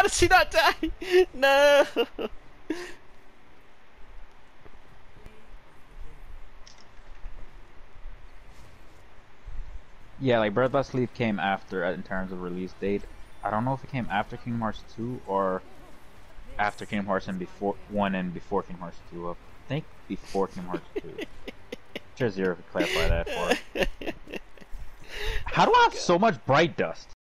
did she not die? No. Yeah, like Breath of Sleep came after in terms of release date. I don't know if it came after Kingdom Hearts 2 or after Kingdom Hearts and before 1 and before Kingdom Hearts 2. I think before Kingdom Hearts 2. Sure, Zero could clarify that for us. How do I have so much bright dust?